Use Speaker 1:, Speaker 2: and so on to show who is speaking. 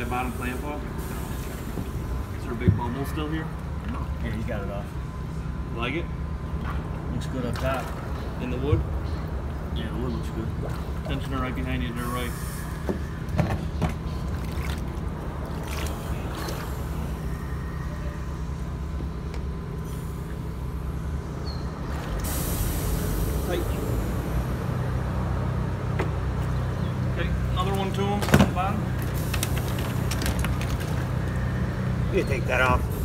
Speaker 1: that bottom clamp off? Is there a big bubble still here?
Speaker 2: No. Yeah, he got it off.
Speaker 1: Like it?
Speaker 2: Looks good up top.
Speaker 1: In the wood?
Speaker 2: Yeah, the wood looks good.
Speaker 1: Tensioner right behind you to the right. Tight. Okay, another one to him, bottom.
Speaker 3: You take that off.